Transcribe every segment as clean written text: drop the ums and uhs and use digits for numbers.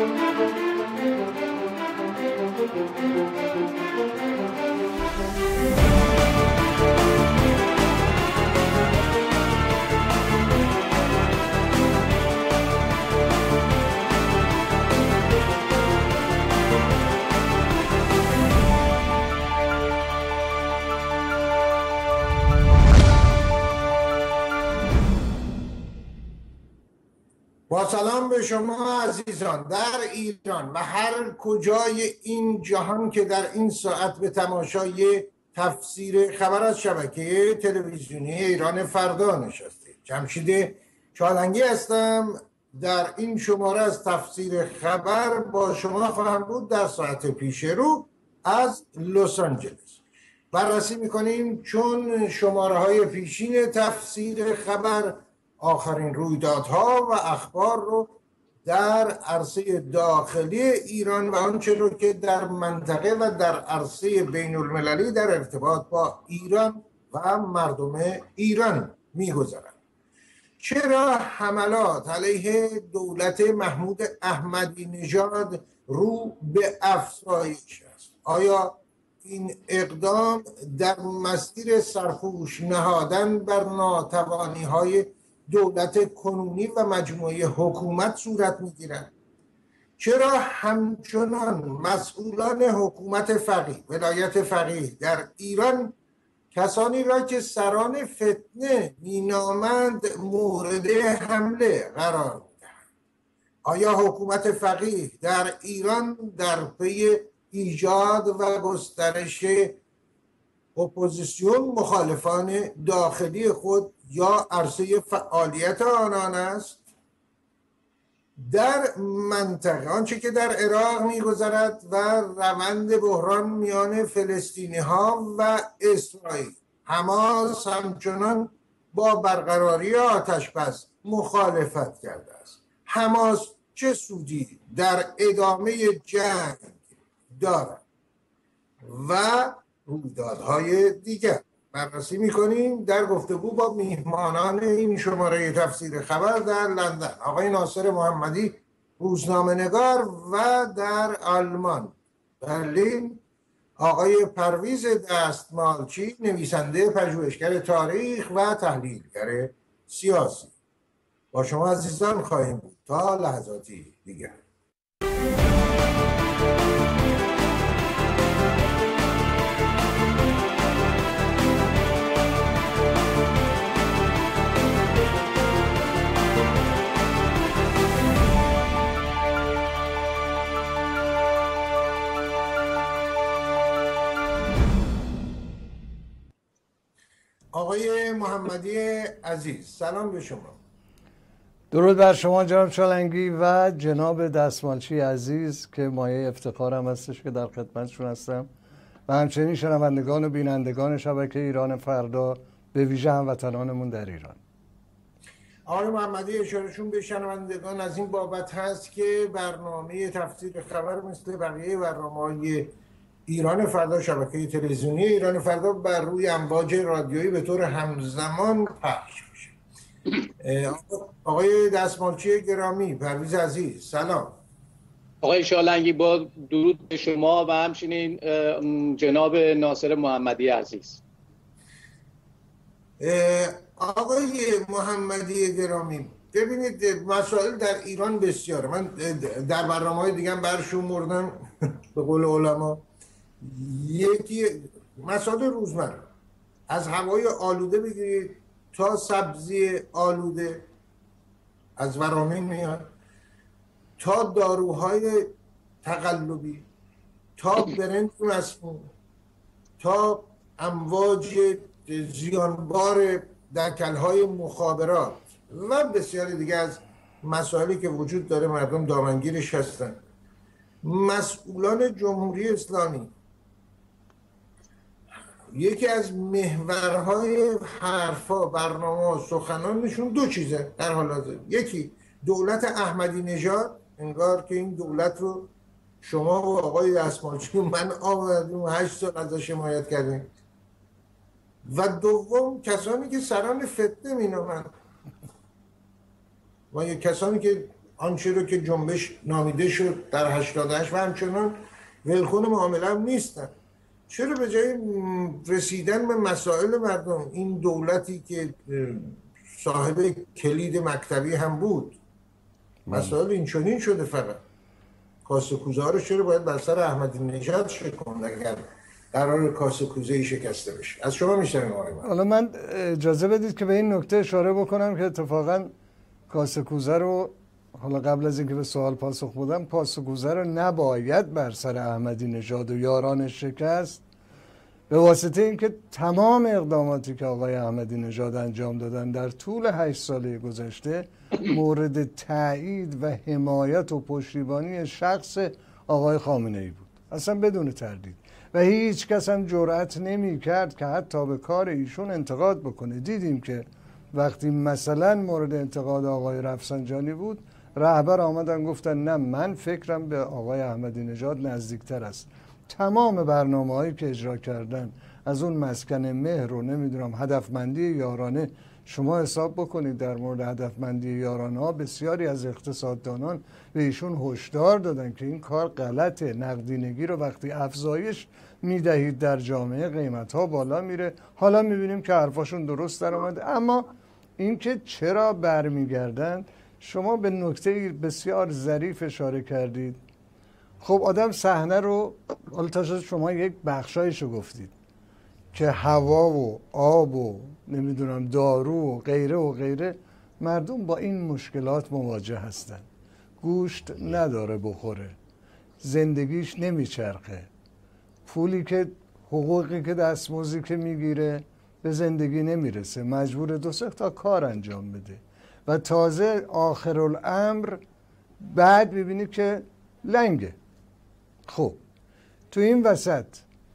با سلام به شما عزیزان در ایران و هر کجای این جهان که در این ساعت به تماشای تفسیر خبر از شبکه تلویزیونی ایران فردا نشسته. جمشید چالنگی هستم. در این شماره از تفسیر خبر با شما خواهم بود در ساعت پیش رو از لس آنجلس. بررسی میکنیم چون شماره های پیشین تفسیر خبر آخرین رویدادها و اخبار رو در عرصه داخلی ایران و آنچه رو که در منطقه و در عرصه بین المللی در ارتباط با ایران و مردم ایران میگذارند. چرا حملات علیه دولت محمود احمدی نژاد رو به افزایش است؟ آیا این اقدام در مسیر سرپوش نهادن بر ناتوانی‌های دولت کنونی و مجموعه حکومت صورت می‌گیرد؟ چرا همچنان مسئولان حکومت فقیه، ولایت فقیه در ایران کسانی را که سران فتنه مینامند مورد حمله قرار می‌دهند؟ آیا حکومت فقیه در ایران در پی ایجاد و گسترش اپوزیسیون مخالفان داخلی خود یا عرصه فعالیت آنان است؟ در منطقه آنچه که در عراق می‌گذرد و روند بحران میان فلسطینی ها و اسرائیل، حماس همچنان با برقراری آتش بس مخالفت کرده است. حماس چه سودی در ادامه جنگ دارد و رویدادهای دیگر بررسی میکنیم در گفتگو با میهمانان این شماره تفسیر خبر در لندن، آقای ناصر محمدی روزنامه نگار، و در آلمان برلین آقای پرویز دستمالچی نویسنده، پژوهشگر تاریخ و تحلیلگر سیاسی. با شما عزیزان خواهیم بود تا لحظاتی دیگر. آقای محمدی عزیز سلام به شما. درود بر شما جناب چالنگی و جناب دستمالچی عزیز که مایه افتخارم هستش که در خدمتشون هستم و همچنین شنوندگان و بینندگان شبکه ایران فردا، به ویژه هموطنانمون در ایران. آقای محمدی اشارهشون به شنوندگان از این بابت هست که برنامه تفسیر خبر مثل بقیه برنامه‌های ایران فردا، شبکه تلویزیونی ایران فردا، بر روی امواج رادیویی به طور همزمان پخش میشه. آقای دستمالچی گرامی، پرویز عزیز سلام. آقای چالنگی با درود به شما و همچنین جناب ناصر محمدی عزیز. آقای محمدی گرامی، ببینید مسائل در ایران بسیاره. من در برنامه‌های دیگه هم برشمردم به قول علما. یکی مسائل روزمره، از هوای آلوده بگیرید تا سبزی آلوده از ورامین میاد، تا داروهای تقلبی، تا برنج مسموم، تا امواج زیانبار دکل‌های مخابرات و بسیاری دیگه از مسائلی که وجود داره. مردم دامنگیرش هستن. مسئولان جمهوری اسلامی یکی از محورهای حرفا، برنامه، سخنانشون دو چیزه در حال حاضر. یکی دولت احمدی نژاد، انگار که این دولت رو شما و آقای دستمالچی من آمدیم 8 سال ازش حمایت کردیم، و دوم کسانی که سران فتنه مینامند و کسانی که آنچه رو که جنبش نامیده شد در 88 و همچنان ولکن معامله هم نیستن. چرا به جای رسیدن به مسائل مردم، این دولتی که صاحب کلید مکتبی هم بود مسائل این چنین شده، فقط کاسه کوزه ها رو چرا باید بر سر احمدی نژاد شکند اگر قرار کاسه کوزه شکسته بشه؟ از شما میشنویم آقای من. حالا من اجازه بدید که به این نکته اشاره بکنم که اتفاقا کاسه کوزه رو، حالا قبل از اینکه به سوال پاسخ بدم، کاسه کوزه رو نباید بر سر احمدی نژاد و یارانش شکست، به واسطه اینکه تمام اقداماتی که آقای احمدی نژاد انجام دادن در طول 8 ساله گذشته مورد تایید و حمایت و پشتیبانی شخص آقای خامنه ای بود، اصلا بدون تردید، و هیچ کس هم جرأت نمی کرد که حتی به کار ایشون انتقاد بکنه. دیدیم که وقتی مثلا مورد انتقاد آقای رفسنجانی بود، رهبر آمدن گفتن نه من فکرم به آقای احمدی نژاد نزدیکتر است. تمام برنامه‌هایی که اجرا کردن، از اون مسکن مهر رو نمیدونم هدفمندی یارانه، شما حساب بکنید در مورد هدفمندی یارانه ها بسیاری از اقتصاددانان به ایشون هشدار دادن که این کار غلطه، نقدینگی رو وقتی افزایش میدهید در جامعه قیمت ها بالا میره. حالا میبینیم که حرفاشون درست در اومده، اما اینکه چرا برمیگردن، شما به نکته بسیار ظریف اشاره کردید. خب آدم صحنه رو، حالا تا شما یک بخشایشو گفتید که هوا و آب و نمیدونم دارو و غیره، مردم با این مشکلات مواجه هستن. گوشت نداره بخوره، زندگیش نمیچرخه، پولی که حقوقی که دستمزدی که میگیره به زندگی نمیرسه، مجبور 2 تا کار انجام بده و تازه آخرالامر بعد ببینید که لنگه. خب تو این وسط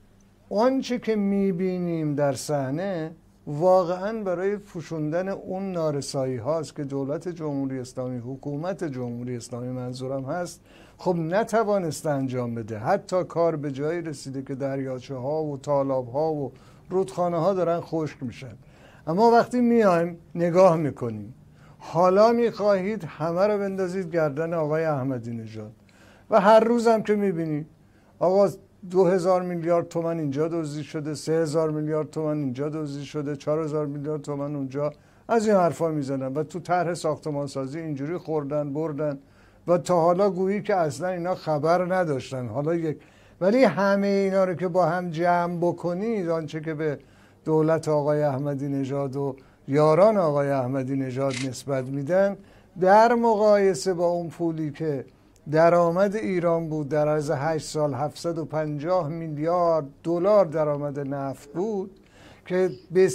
آنچه که میبینیم در صحنه واقعا برای پوشوندن اون نارسایی هاست که دولت جمهوری اسلامی، حکومت جمهوری اسلامی منظورم هست، خب نتوانسته انجام بده. حتی کار به جایی رسیده که دریاچه ها و تالاب ها و رودخانه ها دارن خشک میشن. اما وقتی میایم نگاه میکنیم، حالا میخواهید همه رو بندازید گردن آقای احمدی نژاد و هر روز هم که میبینید آقا 2000 میلیارد تومان اینجا دزدی شده، 3000 میلیارد تومان اینجا دزدی شده، 4000 میلیارد تومان اونجا، از این حرفا میزنن و تو طرح ساختمان سازی اینجوری خوردن بردن و تا حالا گویی که اصلا اینا خبر نداشتن. حالا ولی همه اینا رو که با هم جمع بکنید، آنچه که به دولت آقای احمدی نژاد و یاران آقای احمدی نژاد نسبت میدن، در مقایسه با اون پولی که درآمد ایران بود در عرض 8 سال 750 میلیارد دلار درآمد نفت بود که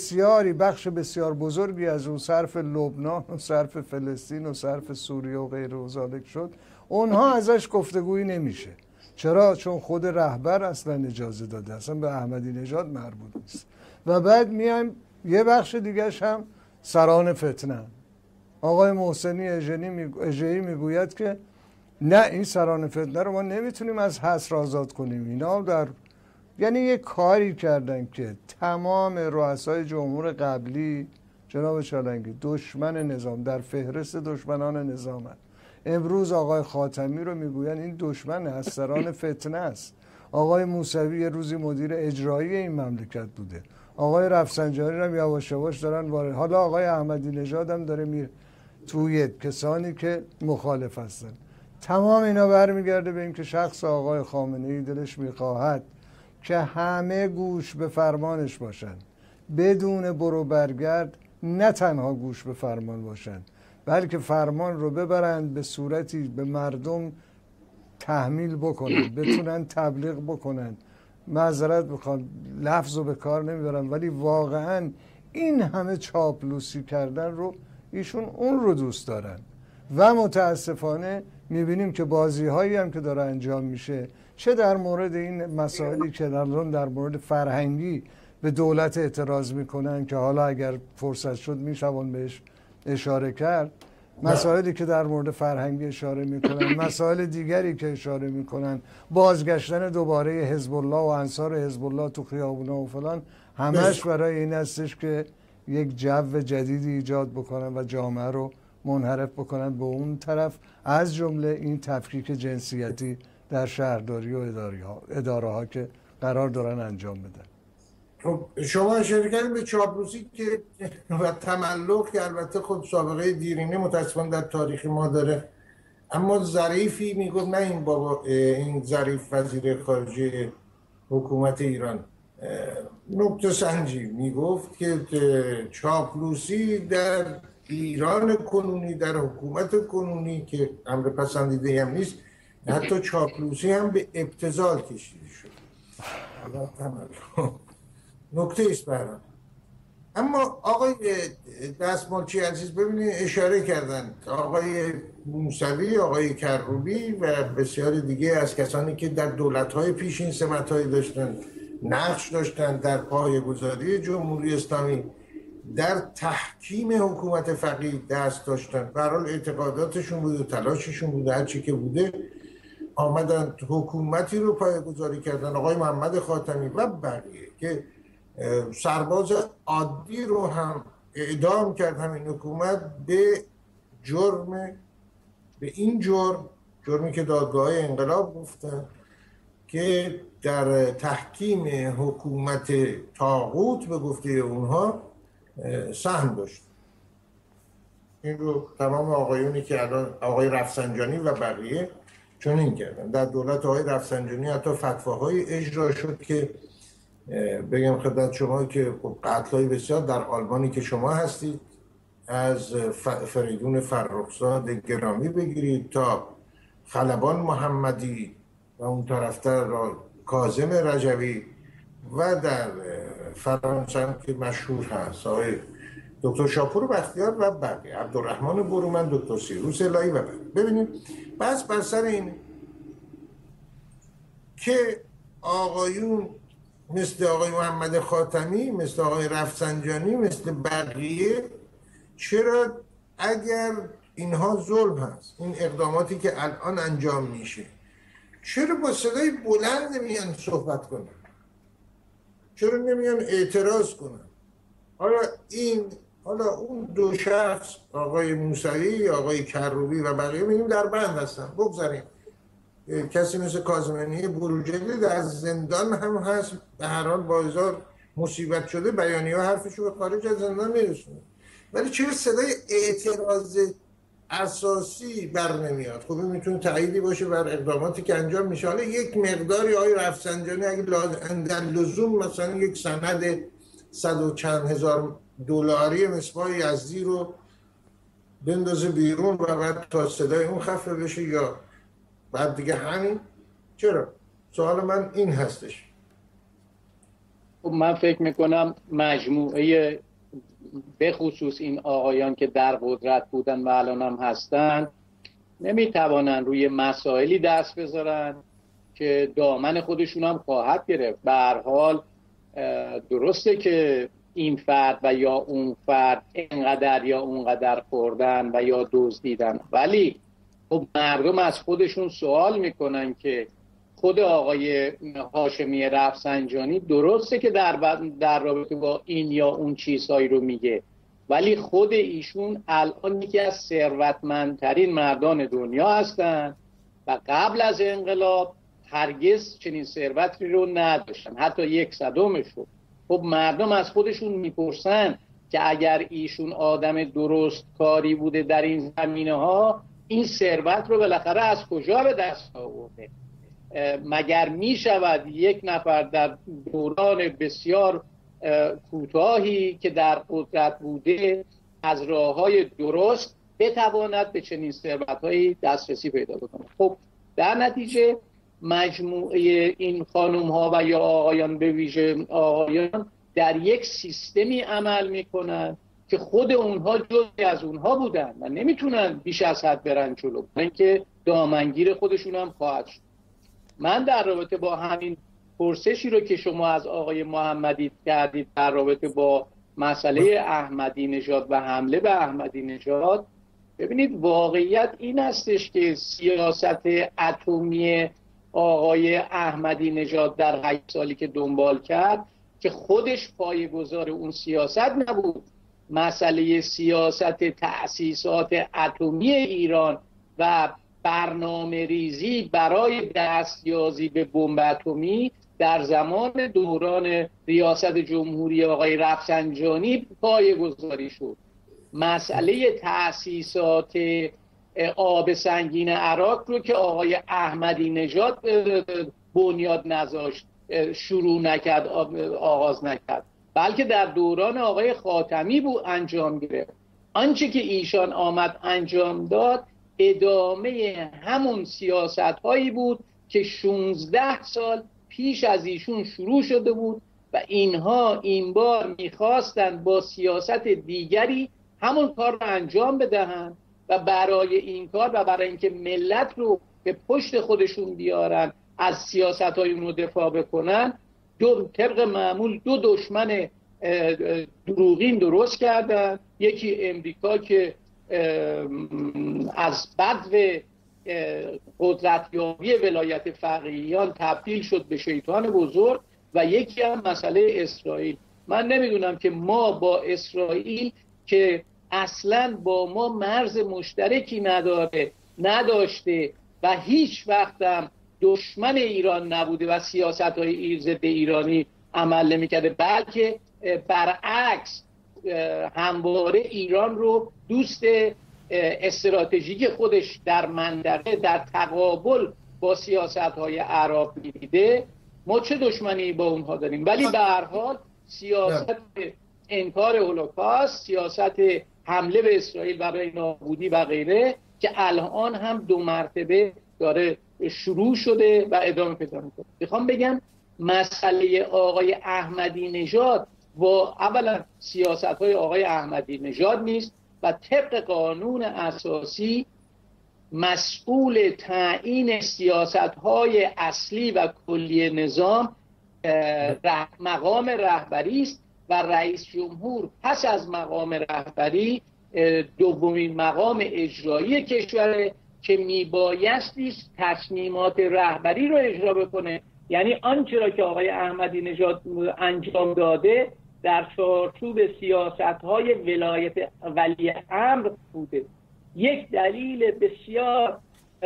بخش بسیار بزرگی از اون صرف لبنان و صرف فلسطین و صرف سوریه و غیره و ذالک شد، اونها ازش گفتگویی نمیشه. چرا؟ چون خود رهبر اصلا اجازه داده، اصلا به احمدی نژاد مربوط نیست. و بعد میایم یه بخش دیگرش هم سران فتنه. آقای محسنی اژه‌ای میگوید که نه، این سران فتنه رو ما نمیتونیم از حصر آزاد کنیم. اینا یعنی یه کاری کردن که تمام رؤسای جمهور قبلی، جناب چالنگی، دشمن نظام، در فهرست دشمنان نظام هست. امروز آقای خاتمی رو میگوین این دشمن از سران فتنه است. آقای موسوی یه روزی مدیر اجرایی این مملکت بوده. آقای رفسنجانی هم یواش یواش دارن وارد. حالا آقای احمدی نژاد هم داره میره توی کسانی که مخالف هستن. تمام اینا برمیگرده به اینکه شخص آقای خامنه ای دلش میخواهد که همه گوش به فرمانش باشن، بدون برو برگرد، نه تنها گوش به فرمان باشن بلکه فرمان رو ببرند به صورتی به مردم تحمیل بکنن، بتونن تبلیغ بکنن. معذرت بخوام لفظ رو به کار نمیبرم، ولی واقعا این همه چاپلوسی کردن رو ایشون اون رو دوست دارن و متاسفانه میبینیم که بازی هایی هم که داره انجام میشه، چه در مورد این مسائلی که در مورد فرهنگی به دولت اعتراض میکنن که حالا اگر فرصت شد میشون بهش اشاره کرد، مسائلی که در مورد فرهنگی اشاره میکنن، مسائل دیگری که اشاره میکنن، بازگشتن دوباره حزب الله و انصار حزب الله تو خیابونا و فلان، همش برای این هستش که یک جو جدیدی ایجاد بکنن و جامعه رو منحرف بکنن به اون طرف، از جمله این تفکیک جنسیتی در شهرداری و اداره ها که قرار دارن انجام بدن. خب شما اشاره کردید به چاپلوسی که و تملق که البته خب سابقه دیرینه متاسفانه در تاریخ ما داره، اما ظریفی میگفت، نه این بابا، این ظریف وزیر خارجه حکومت ایران، نکته سنجی میگفت که چاپلوسی در ایران کنونی، در حکومت کنونی که امر پسندیده هم نیست، حتی چاپلوسی هم به ابتذال کشیده شد. نکته ایست برام. اما آقای دستمالچی عزیز ببینید اشاره کردن آقای موسوی، آقای کروبی و بسیاری دیگه از کسانی که در دولت‌های پیش این سمت‌هایی داشتن، نقش داشتن در پایه‌گذاری جمهوری اسلامی، در تحکیم حکومت فقیه دست داشتن. به هر حال اعتقاداتشون بوده، تلاششون بوده، هر چی که بوده آمدن حکومتی رو پایه‌گذاری کردن. آقای محمد خاتمی و بقیه که سرباز عادی رو هم اعدام کرد همین حکومت به این جرمی که دادگاه انقلاب گفتن که در تحکیم حکومت طاغوت به گفته اونها سهم داشت. این رو تمام آقایونی که الان آقای رفسنجانی و بقیه چنین کردن. در دولت آقای رفسنجانی حتی فتواهای اجرا شد که بگم خدمت شما که قتل‌های بسیار در آلمانی که شما هستید، از فریدون فرخزاد گرامی بگیرید تا خلبان محمدی و اون طرفتر کاظم رجوی و در فرانسه هم که مشهور هست آقای دکتر شاپور بختیار و بقیه، عبدالرحمن برومند، دکتر سیروس الهی و بقیه. ببینید بس بر سر این که آقایون مثل آقای محمد خاتمی، مثل آقای رفسنجانی، مثل بقیه، چرا اگر اینها ظلم هست، این اقداماتی که الان انجام میشه، چرا با صدای بلند نمیان صحبت کنن؟ چرا نمیان اعتراض کنن؟ حالا اون دو شخص، آقای موسوی، آقای کروبی و بقیه، میگیم در بند هستن، بگذاریم. کسی مثل کاظمی بروجردی در زندان هم هست، به هر حال با هزار مصیبت شده بیانیه حرفشو به خارج از زندان میرسونه، ولی چرا صدای اعتراض اساسی بر نمیاد؟ خب این میتونه تأییدی باشه بر اقداماتی که انجام میشه. حالا یک مقداری آقای رفسنجانی اگه در لزوم مثلا یک سند 100 و چند هزار دلاری مصباح یزدی رو بندازه بیرون و بعد تا صدای اون خفه بشه، یا بعد دیگه همین، چرا؟ سوال من این هستش. من فکر میکنم مجموعه به خصوص این آقایان که در قدرت بودن و الان هم هستن نمیتوانن روی مسائلی دست بذارن که دامن خودشون هم خواهد گرفت. به هر حال درسته که این فرد و یا اون فرد اینقدر یا اونقدر خوردن و یا دزدیدن، ولی خب مردم از خودشون سوال میکنن که خود آقای هاشمی رفسنجانی درسته که در رابطه با این یا اون چیزهایی رو میگه، ولی خود ایشون الان یکی از ثروتمندترین مردان دنیا هستن و قبل از انقلاب هرگز چنین ثروتی رو نداشتن، حتی 1/100 رو. خب مردم از خودشون میپرسن که اگر ایشون آدم درست کاری بوده در این زمینه ها، این ثروت رو بالاخره از کجا به دست آورده؟ مگر می شود یک نفر در دوران بسیار کوتاهی که در قدرت بوده از راه‌های درست بتواند به چنین ثروت‌هایی دسترسی پیدا بکنه؟ خب در نتیجه مجموعه این خانم‌ها و یا آقایان، به ویژه آقایان، در یک سیستمی عمل می‌کنند که خود اونها جزئی از اونها بودن و نمیتونن بیش از حد برن جلو، اینکه دامنگیر خودشون هم خواهد شد. من در رابطه با همین پرسشی رو که شما از آقای محمدی کردید در رابطه با مسئله احمدی نژاد و حمله به احمدی نژاد، ببینید واقعیت این هستش که سیاست اتمی آقای احمدی نژاد در 8 سالی که دنبال کرد که خودش پایه‌گذار اون سیاست نبود، مسئله سیاست تأسیسات اتمی ایران و برنامه ریزی برای دستیابی به بمب اتمی در زمان دوران ریاست جمهوری آقای رفسنجانی پایه‌گذاری شد. مسئله تأسیسات آب سنگین عراق رو که آقای احمدی نژاد بنیاد نذاشت، شروع نکرد، آغاز نکرد، بلکه در دوران آقای خاتمی بود انجام گرفت. آنچه که ایشان آمد انجام داد ادامه همون سیاست هایی بود که 16 سال پیش از ایشون شروع شده بود و اینها این بار میخواستند با سیاست دیگری همون کار رو انجام بدهند و برای این کار و برای اینکه ملت رو به پشت خودشون بیارن، از سیاست های اون رو دفاع بکنن، طبق معمول دو دشمن دروغین درست کردن. یکی امریکا که از بدو قدرتیابی ولایت فقیهیان تبدیل شد به شیطان بزرگ، و یکی هم مسئله اسرائیل. من نمیدونم که ما با اسرائیل که اصلا با ما مرز مشترکی نداشته و هیچ وقت هم دشمن ایران نبوده و سیاست های ضد ایرانی عمل نمی‌کرده، بلکه برعکس همواره ایران رو دوست استراتژیک خودش در منطقه در تقابل با سیاست‌های عرب می‌دیده. ما چه دشمنی با اونها داریم؟ ولی به هر حال سیاست انکار هولوکاست، سیاست حمله به اسرائیل برای نابودی و غیره که الان هم 2 مرتبه داره شروع شده و ادامه پیدا می‌کنه. میخوام بگم مسئله آقای احمدی نژاد و اولا سیاست‌های آقای احمدی نژاد نیست و طبق قانون اساسی مسئول تعیین سیاست‌های اصلی و کلی نظام مقام رهبری است و رئیس جمهور پس از مقام رهبری دومین مقام اجرایی کشوره که میبایستی تصمیمات رهبری رو اجرا بکنه. یعنی آنچه را که آقای احمدی نژاد انجام داده در چارچوب سیاست‌های ولایت ولی امر بوده. یک دلیل بسیار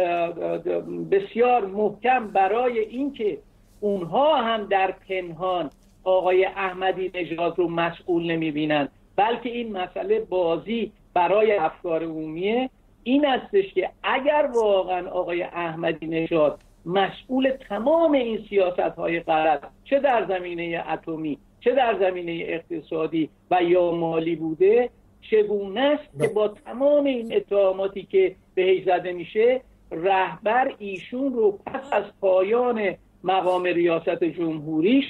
بسیار محکم برای اینکه اونها هم در پنهان آقای احمدی نژاد رو مسئول نمی‌بینند، بلکه این مسئله بازی برای افکار عمومیه، این استش که اگر واقعا آقای احمدی نژاد مسئول تمام این سیاست‌های غلط، چه در زمینه اتمی، چه در زمینه اقتصادی و یا مالی بوده، چگونه است که با تمام این اتهاماتی که بهش زده میشه رهبر ایشون رو پس از پایان مقام ریاست جمهوریش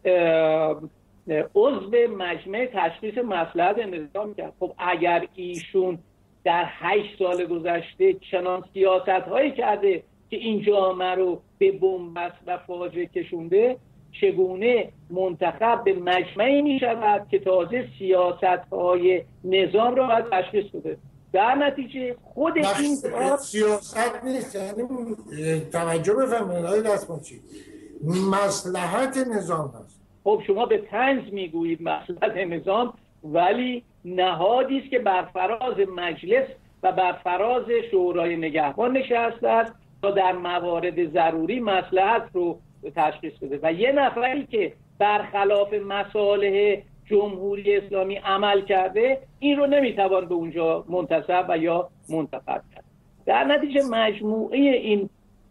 عضو مجمع تشخیص مصلحت نظام کرد؟ خب اگر ایشون در 8 سال گذشته چنان سیاست‌هایی کرده که این جامعه رو به بنبست و فاجعه کشونده، چگونه منتخب به مجمعی می شود که تازه سیاست‌های نظام رو باید تشخیص بده؟ در نتیجه خود این سیاست نیست، یعنی توجه بفرمایید آقای دستماچی، مصلحت نظام هست. خب شما به طنز میگویید مصلحت نظام، ولی نهادی است که بر فراز مجلس و بر فراز شورای نگهبان نشسته است تا در موارد ضروری مصلحت رو تشخیص بده و یه نفری که برخلاف مصالح جمهوری اسلامی عمل کرده این رو نمیتوان به اونجا منتصب و یا منتخب کرد. در نتیجه مجموعه این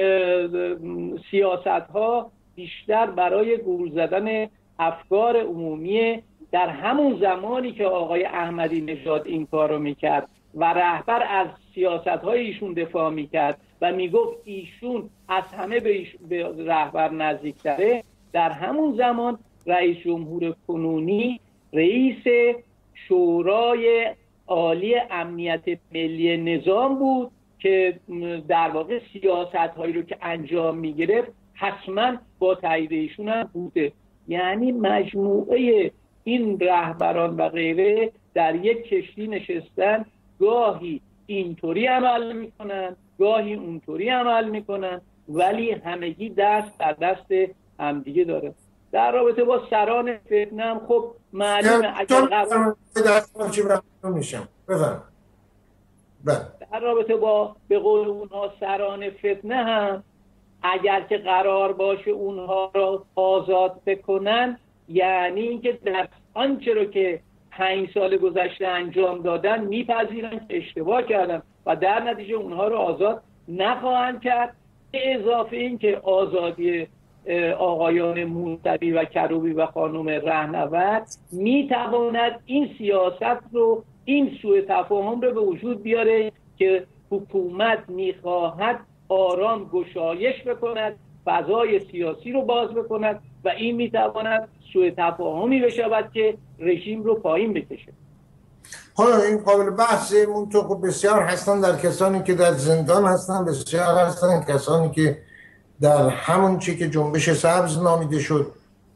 سیاست ها بیشتر برای گول زدن افکار عمومی در همون زمانی که آقای احمدی نژاد این کار رو میکرد و رهبر از سیاست‌های ایشون دفاع میکرد و میگفت ایشون از همه به رهبر نزدیکتره، در همون زمان رئیس جمهور کنونی رئیس شورای عالی امنیت ملی نظام بود که در واقع سیاست‌هایی رو که انجام میگرفت حتما با تایید ایشون هم بوده. یعنی مجموعه این رهبران و غیره در یک کشتی نشستن، گاهی اینطوری عمل میکنن گاهی اونطوری عمل میکنن، ولی همگی دست در دست همدیگه داره. در رابطه با سران فتنه هم خب معلومه اگر قرار میشم بفهم در رابطه با به قول اونها سران فتنه هم اگر که قرار باشه اونها را آزاد بکنن، یعنی اینکه در آنچه رو که 5 سال گذشته انجام دادن میپذیرن که اشتباه کردن و در نتیجه اونها رو آزاد نخواهند کرد. به اضافه این که آزادی آقایان موسوی و کروبی و خانم رهنورد میتواند این سیاست رو، این سوء تفاهم رو به وجود بیاره که حکومت میخواهد آرام گشایش بکند، فضای سیاسی رو باز بکند و این میتواند سوء تفاهمی بشود که رژیم رو پایین بکشه. حالا این قابل بحثه. منطقه بسیار هستن در کسانی که در زندان هستن، بسیار هستن کسانی که در همون چی که جنبش سبز نامیده شد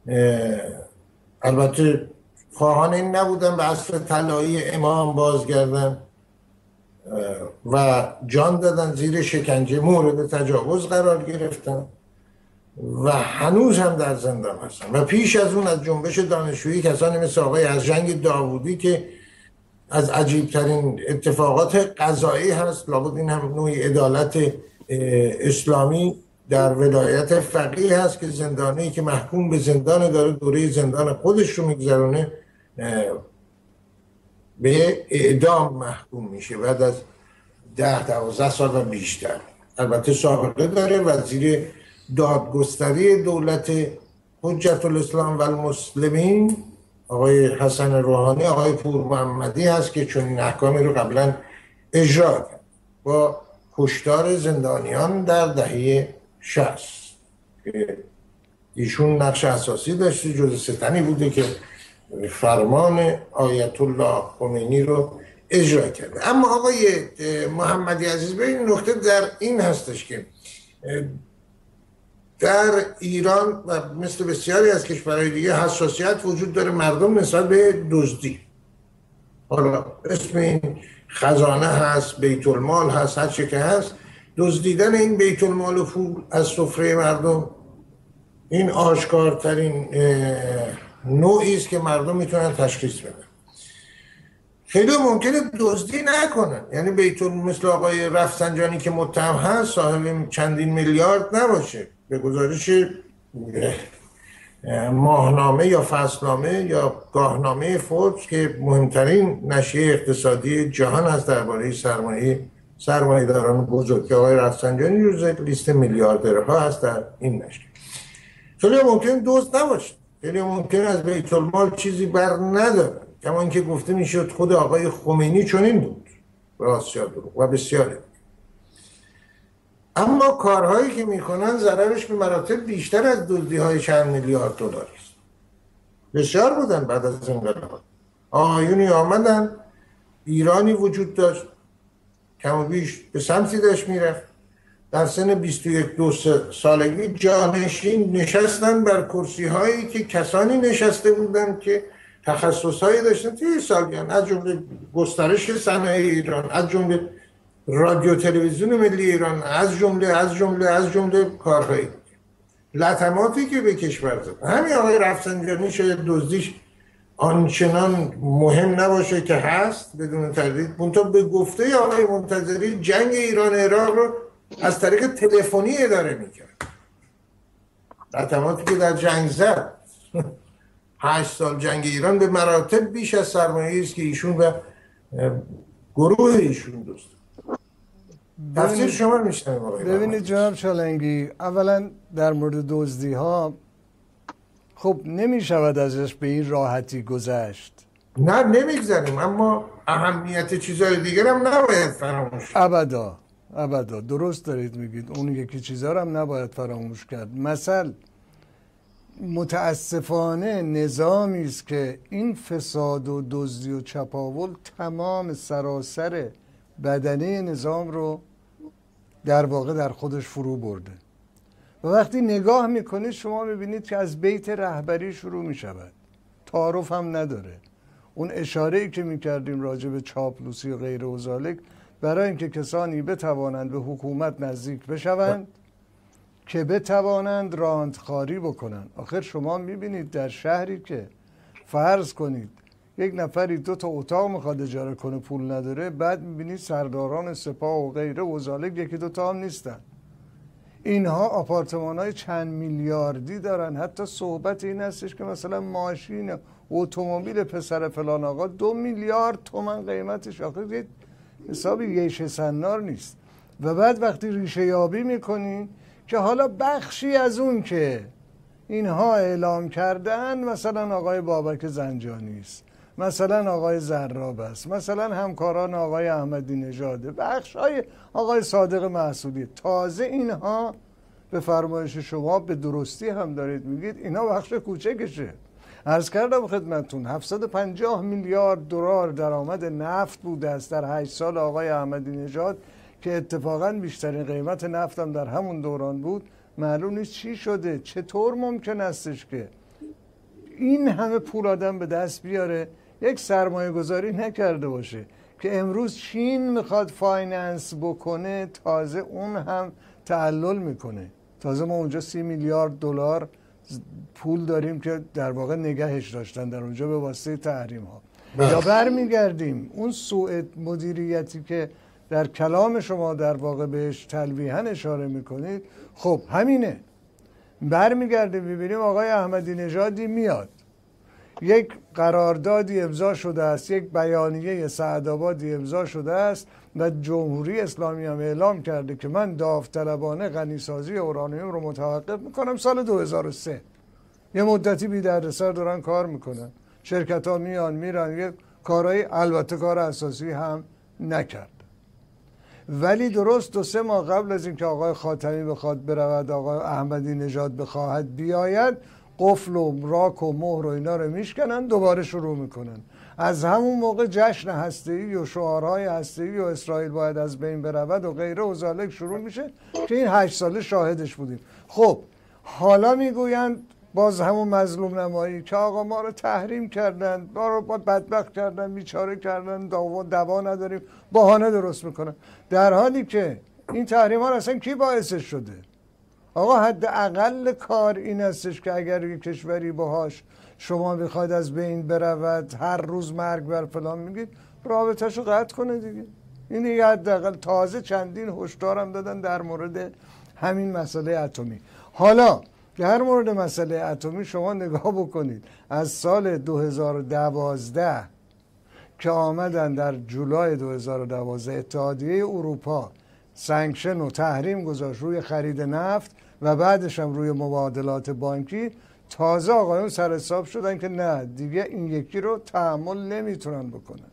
البته خواهان این نبودن به عصر طلایی امام بازگردن و جان دادن، زیر شکنجه مورد تجاوز قرار گرفتن و هنوز هم در زندان هستن. و پیش از اون از جنبش دانشجویی کسانی مثل آقای از جنگ داوودی که از عجیبترین اتفاقات قضایی هست، لابد این هم نوعی عدالت اسلامی در ولایت فقیه هست که زندانی که محکوم به زندان داره دوره زندان خودش رو میگذرونه به اعدام محکوم میشه بعد از 10-12 سال و بیشتر. البته سابقه داره. وزیر دادگستری دولت حجت الاسلام و المسلمین آقای حسن روحانی، آقای پور محمدی هست که چون این احکامی رو قبلا اجرا کرد با کشتار زندانیان در دهه 60. ایشون نقش اساسی داشته، جز 3 تنی بوده که فرمان آیت الله خمینی رو اجرا کرده. اما آقای محمدی عزیز به این نکته در این هستش که در ایران و مثل بسیاری از کشورهای دیگه حساسیت وجود داره مردم نسبت به دزدی. حالا اسم این خزانه هست، بیت المال هست، هر چه که هست، دزدیدن این بیت المال و پول از سفره مردم این آشکارترین نوعی است که مردم میتونن تشخیص بدن. خیلی ممکنه دزدی نکنن، یعنی مثل آقای رفسنجانی که متهم هست صاحب چندین میلیارد نباشه، به گزارش ماهنامه یا فصلنامه یا گاهنامه فوربس که مهمترین نشریه اقتصادی جهان هست درباره سرمایه‌داران بزرگ، که آقای رفسنجانی جزو لیست میلیاردرها هست در این نشریه. خیلی ممکن دزد نباشه، خیلی ممکن از بیت المال چیزی بر نداره، کما اینکه گفته میشد خود آقای خمینی چنین بود، راست یا دروغ و بسیاری. اما کارهایی که میکنن ضررش به مراتب بیشتر از دزدی‌های چند میلیارد دلار است. بسیار بودن بعد از انقلاب آقایونی آمدن، ایرانی وجود داشت کم و بیش به سمتی داشت میرفت، در سن 21-22 سالگی جانشین نشستن بر کرسی هایی که کسانی نشسته بودن که تخصص هایی داشتن توی سالیان، از جمله گسترش صنایع ایران، از جمله رادیو تلویزیون ملی ایران، از جمله کارهایی لطماتی که به کشور زد. همین آقای رفسنجانی شاید دزدیش آنچنان مهم نباشه که هست بدون تردید، منتها به گفته آقای منتظری جنگ ایران عراق رو از طریق تلفنی اداره میکرد. لطماتی که در جنگ زد 8 سال جنگ ایران به مراتب بیش از سرمایه‌ای است که ایشون و گروه ایشون دوست. تفسیر شما میشنم آقای. ببینید جناب چالنگی، اولا در مورد دزدی ها خب نمیشود ازش به این راحتی گذشت. نه نمیگذاریم، اما اهمیت چیزهای دیگر هم نباید فراموش. ابدا درست دارید میگید، اون یکی چیزها هم نباید فراموش کرد. مثلا متاسفانه نظامی است که این فساد و دزدی و چپاول تمام سراسر بدنه نظام رو در واقع در خودش فرو برده و وقتی نگاه میکنید شما میبینید که از بیت رهبری شروع میشود، تعارف هم نداره. اون اشاره‌ای که میکردیم راجع به چاپلوسی و غیر و ذالک، برای اینکه کسانی بتوانند به حکومت نزدیک بشوند که بتوانند راندخاری بکنند. آخر شما میبینید در شهری که فرض کنید یک نفری 2 تا اتاق میخواد اجاره کنه پول نداره، بعد میبینید سرداران سپاه و غیره و ذالک 1 2 تا هم نیستن. اینها آپارتمان‌های چند میلیاردی دارن. حتی صحبت این هستش که مثلا ماشین اتومبیل پسر فلان آقا 2 میلیارد تومان قیمتش، آخه حساب یه سنار نیست. و بعد وقتی ریشه یابی میکنی که حالا بخشی از اون که اینها اعلام کردن، مثلا آقای بابک زنجانی است، مثلا آقای زراب است، مثلا همکاران آقای احمدی نژاده، بخش های آقای صادق محسودی، تازه اینها به فرمایش شما به درستی هم دارید میگید اینا بخش کوچکشه. عرض کردم خدمتتون 750 میلیارد دلار درآمد نفت بوده است در 8 سال آقای احمدی نژاد که اتفاقا بیشترین قیمت نفت هم در همون دوران بود. معلوم نیست چی شده، چطور ممکن استش که این همه پول آدم به دست بیاره یک سرمایه گذاری نکرده باشه که امروز چین میخواد فایننس بکنه، تازه اون هم تعلل میکنه. تازه ما اونجا 30 میلیارد دلار پول داریم که در واقع نگهش داشتن در اونجا به واسطه تحریم ها. یا برمیگردیم اون سوء مدیریتی که در کلام شما در واقع بهش تلویحاً اشاره میکنید، خب همینه. برمیگردیم ببینیم آقای احمدی نژادی میاد، یک قراردادی امضا شده است، یک بیانیه سعدآبادی امضا شده است و جمهوری اسلامی هم اعلام کرده که من داوطلبانه غنیسازی اورانیوم رو متوقف میکنم. سال 2003 یه مدتی بی دردسر دارن کار میکنن، شرکت ها میان میرن، یه کارهای البته کار اساسی هم نکرد. ولی درست 2-3 ماه قبل از اینکه آقای خاتمی بخواد برود، آقای احمدی نژاد بخواهد بیاید، قفل و راک و مهر و اینا رو میشکنن، دوباره شروع میکنن. از همون موقع جشن هسته‌ای و شعارهای هسته‌ای و اسرائیل باید از بین برود و غیره و ذالک شروع میشه که این 8 ساله شاهدش بودیم. خب حالا میگویند باز همون مظلوم نمایی که آقا ما رو تحریم کردن، ما رو بدبخت کردن، بیچاره کردن، دوا نداریم، بهانه درست میکنن. در حالی که این تحریم ها اصلا کی باعثش شده؟ آقا حداقل کار این هستش که اگر یک کشوری باهاش شما میخواید از بین برود، هر روز مرگ بر فلان میگید، رابطه‌شو قطع کنه دیگه. این دیگه حداقل. تازه چندین هشدارم دادن در مورد همین مسئله اتمی. حالا در مورد مسئله اتمی شما نگاه بکنید، از سال 2012 که آمدن در جولای 2012 اتحادیه اروپا سانکشن و تحریم گذاشت روی خرید نفت و بعدش هم روی مبادلات بانکی، تازه آقایون سر حساب شدن که نه دیگه این یکی رو تحمل نمیتونن بکنن.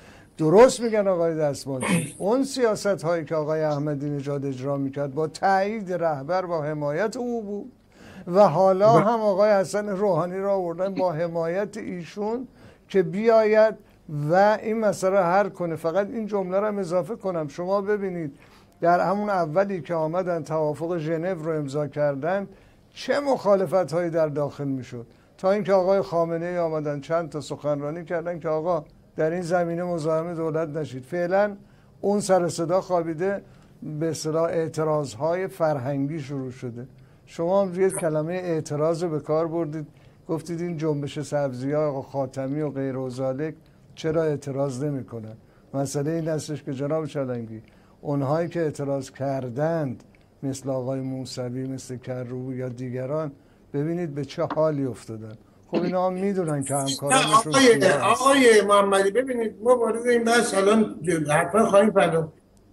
درست میگن آقای دستمالچی، اون سیاست هایی که آقای احمدی نژاد اجرا میکرد با تایید رهبر و حمایت او بود و حالا هم آقای حسن روحانی را آوردن با حمایت ایشون که بیاید و این مسئله حل کنه. فقط این جمله رو اضافه کنم، شما ببینید در همون اولی که آمدن توافق ژنو رو امضا کردن چه مخالفت هایی در داخل میشد، تا اینکه آقای خامنه ای آمدن چند تا سخنرانی کردن که آقا در این زمینه مزاحم دولت نشید. فعلا اون سر صدا خوابیده، به اصطلاح اعتراض های فرهنگی شروع شده. شما هم روی کلمه اعتراض به کار بردید، گفتید این جنبش سبزی‌ها و خاتمی و غیر و ذالک چرا اعتراض نمی‌کنن. مسئله این هستش که جناب چالنگی، اونهایی که اعتراض کردند مثل آقای موسوی، مثل کروبی یا دیگران، ببینید به چه حالی افتادن. خب اینا هم میدونن که همکارانشون آقای محمدی، ببینید ما وارد این بحث الان حتما خواهیم پرداخت.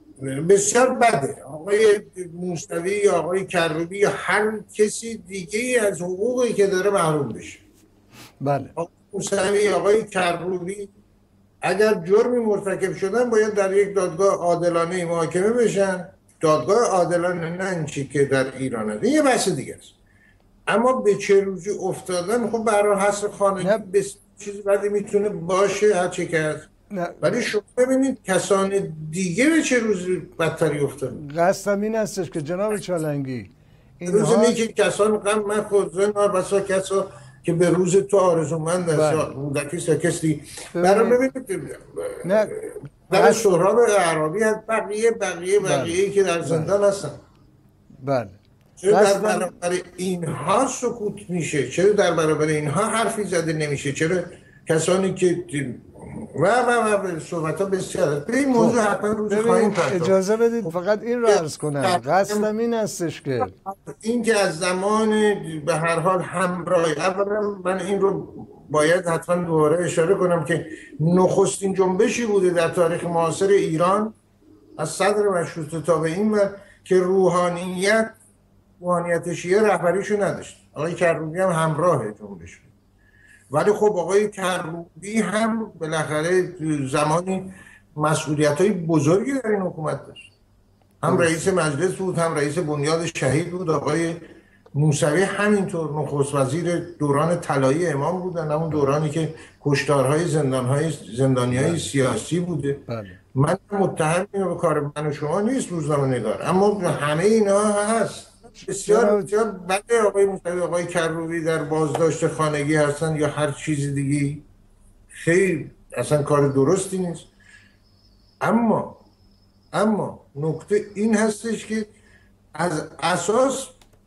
بسیار بده آقای موسوی یا آقای کروبی یا هر کسی دیگه از حقوقی که داره محروم بشه. بله. آقای موسوی، آقای کروبی اگر جرمی مرتکب شدن باید در یک دادگاه عادلانه محاکمه بشن. دادگاه عادلانه نه اینچه که در ایران هست، یه بحث دیگه است. اما به چه روزی افتادن، خب برای حسب خانگی به چیزی بدی میتونه باشه هر چه که هست، ولی شما ببینید کسان دیگه به چه روزی بدتری افتادن. قصدم این هستش که جناب چالنگی روز اینه که کسان غم من خود زنار بسا کسا که به روز تو آرزومند است رودکی سکستی برای ببینید نه در سهراب عربی هست بقیه که در زندان هستن. بله چرا در برابر اینها سکوت میشه؟ چرا در برابر اینها حرفی زده نمیشه؟ چرا کسانی که و صحبت ها بسیار به این موضوع حتما روز خواهیم پرداخت. اجازه بدید فقط این رو عرض کنم، قصدم این هستش که این که از زمان به هر حال همراهی، اولا من این رو باید حتما دوباره اشاره کنم که نخستین جنبشی بوده در تاریخ معاصر ایران از صدر مشروطه تا به این که روحانیت شیعه رهبریشو نداشت. آقای کروبی هم همراه جنبش بود، ولی خب آقای کروبی هم بالاخره زمانی مسئولیت‌های بزرگی در این حکومت داشت، هم رئیس مجلس بود، هم رئیس بنیاد شهید بود. آقای موسوی همینطور نخست وزیر دوران طلایی امام بودن، همون دورانی که کشتارهای زندانی‌های سیاسی بوده. من متهم به کار من و شما نیست روزنامه‌نگار، اما همه اینا هست. بسیار بده آقای موسوی، آقای کروبی در بازداشت خانگی هستن یا هر چیز دیگه، خیلی اصلا کار درستی نیست. اما نکته این هستش که از اساس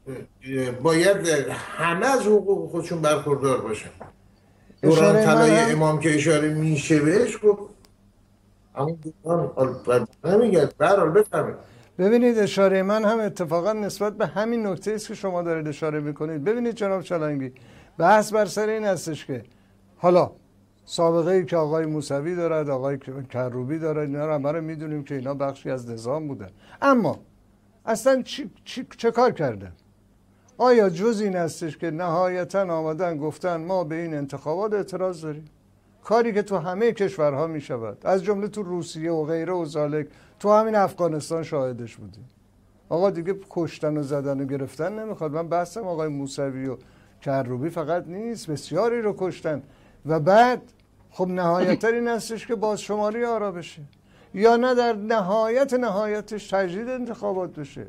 باید همه از حقوق خودشون برخوردار باشن. دوران طلایی امام که اشاره میشه بهش، خب همون دوران نمیگه. برحال بفرمایید. ببینید اشاره من هم اتفاقا نسبت به همین نکته است که شما دارید اشاره میکنید. ببینید جناب چالنگی، بحث بر سر این هستش که حالا سابقه ای که آقای موسوی دارد، آقای کروبی دارد، اینا رو همه رو میدونیم که اینا بخشی از نظام بودن، اما اصلا چه کار کردن؟ آیا جز این هستش که نهایتا آمدن گفتن ما به این انتخابات اعتراض داریم؟ کاری که تو همه کشورها می شود، از جمله تو روسیه و غیره و ذالک، تو همین افغانستان شاهدش بودیم. آقا دیگه کشتن و زدن و گرفتن نمیخواد. من بحثم آقای موسوی و کروبی فقط نیست، بسیاری رو کشتن و بعد خب نهایتا این هستش که باز شماری آرا بشه یا نه در نهایتش تجدید انتخابات بشه.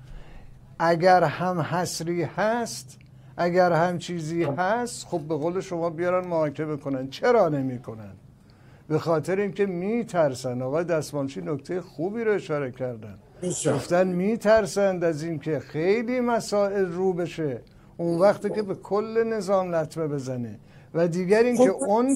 اگر هم حصری هست، اگر هم چیزی هست، خب به قول شما بیارن محاکمه کنن. چرا نمی کنن؟ به خاطر اینکه میترسن. آقای دستمالچی نکته خوبی رو اشاره کردن، گفتن میترسند از اینکه خیلی مسائل رو بشه اون وقتی که به کل نظام لطمه بزنه و دیگر اینکه اون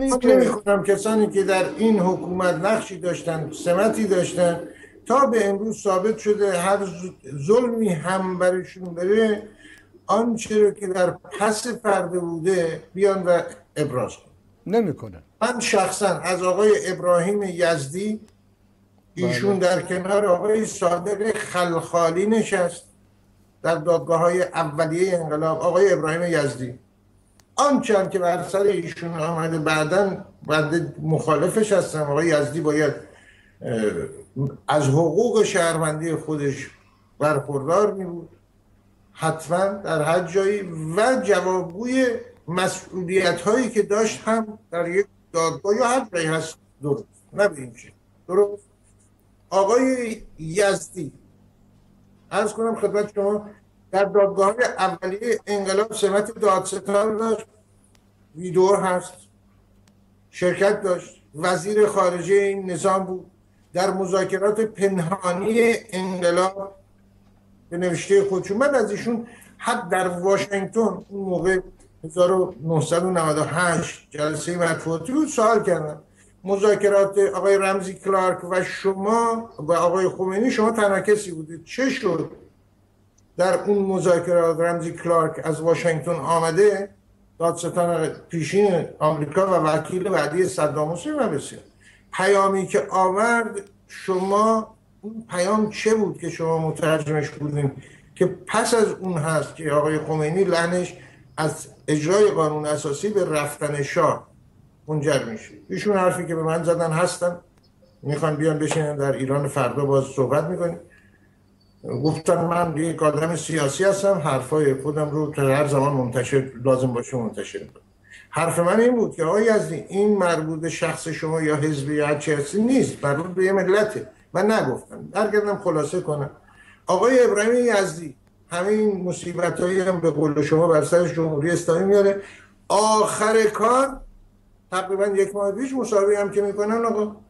کسانی که در این حکومت نقشی داشتن، سمتی داشتن، تا به امروز ثابت شده هر ظلمی هم برشون بره، آنچه رو که در پس پرده بوده بیان و ابراز کنن. نمیکنن. من شخصا از آقای ابراهیم یزدی، ایشون در کنار آقای صادق خلخالی نشست در دادگاه‌های اولیه انقلاب. آقای ابراهیم یزدی آنچه که بر سر ایشون آمده بعداً مخالفش هستم. آقای یزدی باید از حقوق شهروندی خودش برخوردار می بود، حتما در هر جایی، و جوابگوی مسئولیت هایی که داشت هم در یک دادگاه یا هر جایی هست. درست نبینیم چه درست. آقای یزدی عرض کنم خدمت شما در دادگاه اولیه انقلاب سمت دادستان داشت، ویدیو هست، شرکت داشت، وزیر خارجه این نظام بود، در مذاکرات پنهانی انقلاب به نوشته خودشون. من از ایشون حد در واشنگتن اون موقع 1998 جلسه مطبوعاتی بود سوال کردم، مذاکرات آقای رمزی کلارک و شما و آقای خمینی، شما تنها کسی بودید، چه شد در اون مذاکرات رمزی کلارک از واشنگتن آمده، دادستان پیشین آمریکا و وکیل بعدی صدام حسین و بسیار پیامی که آورد، شما اون پیام چه بود که شما مترجمش بودین که پس از اون هست که آقای خمینی لعنش از اجرای قانون اساسی به رفتن شاه منجر میشه؟ ایشون حرفی که به من زدن هستن، میخوان بیان بشینن در ایران فردا باز صحبت میکنیم. گفتن من یک آدم سیاسی هستم، حرفای خودم رو تا هر زمان منتشر لازم باشه منتشر کنم. حرف من این بود که آقای یزدی این مربوط به شخص شما یا حزبی یا هر چیزی نیست، مربوط به یه ملته. من نگفتم، برگردم خلاصه کنم. آقای ابراهیم یزدی همه این مصیبتایی هم به قول شما بر سر جمهوری اسلامی میاره. آخر کار تقریبا یک ماه پیش مصاحبه هم که میکنن، آقا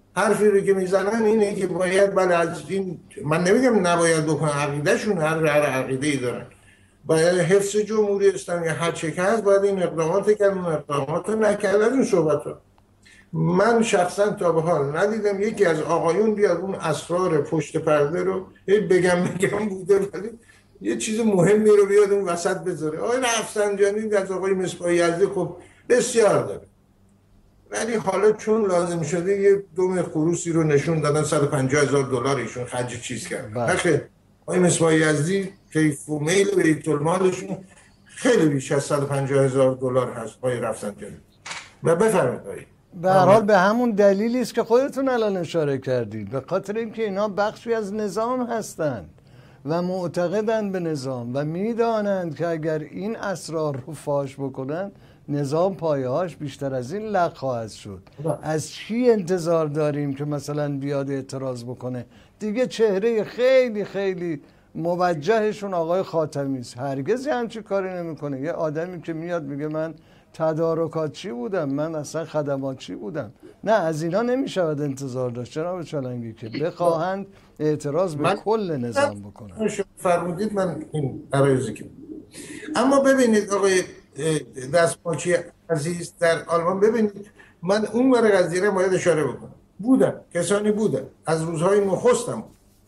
حرفی رو که میزنن اینه که باید بله از این، من نمیگم نباید بکنن، عقیدهشون هر عقیده ای دارن، باید حفظ جمهوری اسلامی هر چه که هست باید این اقدامات کردن، اون اقدامات رو نکردن. این صحبت ها من شخصا تا به حال ندیدم یکی از آقایون بیاد اون اسرار پشت پرده رو بگم بوده، ولی یه چیز مهمی رو بیاد اون وسط بذاره. آقای رفسنجانی از آقای مصباح یزدی خب بسیار داره، ولی حالا چون لازم شده یه دم خروسی رو نشون دادن، $150,000 ایشون خرج چیز کرد. آخه آقای مصباح یزدی کیف و میل بیت المالشون خیلی بیش از $150,000 هست آقای رفسنجانی. و بفرمایید. به هر حال به همون دلیلی است که خودتون الان اشاره کردید، به خاطر اینکه اینا بخشی از نظام هستند و معتقدند به نظام و میدانند که اگر این اسرار رو فاش بکنن نظام پایه‌هاش بیشتر از این لق خواهد شد. از چی انتظار داریم که مثلا بیاد اعتراض بکنه؟ دیگه چهره خیلی خیلی موجهشون آقای خاتمی است، هرگز همچین کاری نمیکنه. یه آدمی که میاد میگه من تدارکاتچی بودم، من اصلا خدماتچی بودم، نه از اینا نمیشود انتظار داشت جناب چالنگی که بخواهند اعتراض به کل نظام بکنن. فرمودید من این عرضی که اما ببینید آقای دستمالچی عزیز در آلمان، ببینید من اون ور قضیه باید اشاره بکنم. بودن کسانی بودن از روزهای نخستم،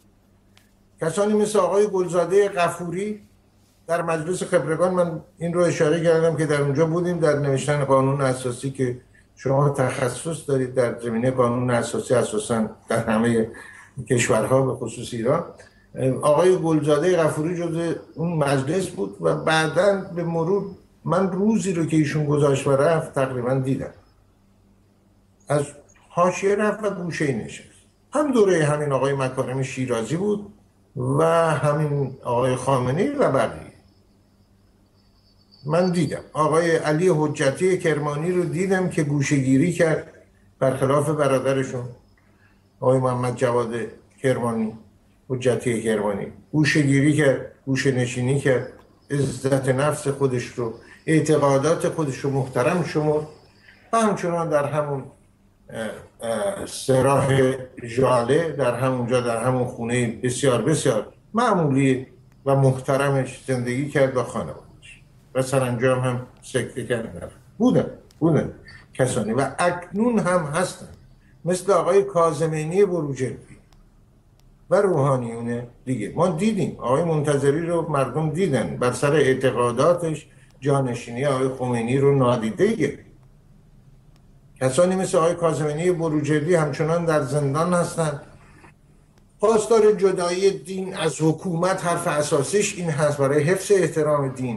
کسانی مثل آقای گلزاده غفوری در مجلس خبرگان، من این رو اشاره کردم که در اونجا بودیم در نوشتن قانون اساسی که شما تخصص دارید در زمینه قانون اساسی اساسا در همه کشورها به خصوص ایران. آقای گلزاده غفوری جز اون مجلس بود و بعداً به مرور من روزی رو که ایشون گذاشت و رفت تقریبا دیدم از حاشیه رفت و گوشه نشست. هم دوره همین آقای مکارم شیرازی بود و همین آقای خامنه‌ای و بقیه. من دیدم آقای علی حجتی کرمانی رو دیدم که گوشه‌گیری کرد برخلاف برادرشون آقای محمد جواد کرمانی، حجتی کرمانی گوشه‌گیری کرد، گوشه نشینی کرد، عزت نفس خودش رو، اعتقادات خودش رو محترم شمرد و همچنان در همون سراح ژاله در همونجا در همون خونه بسیار بسیار معمولی و محترمش زندگی کرد با خانواده‌اش و سرانجام هم سکته کرد. بودن کسانی و اکنون هم هستن مثل آقای کاظمینی بروجردی و روحانیون دیگه. ما دیدیم آقای منتظری رو مردم دیدن بر سر اعتقاداتش جانشینی آقای خمینی رو نادیده گرفت. کسانی مثل آقای کاظمینی بروجردی همچنان در زندان هستند. خواستار جدایی دین از حکومت حرف اساسیش این هست برای حفظ احترام دین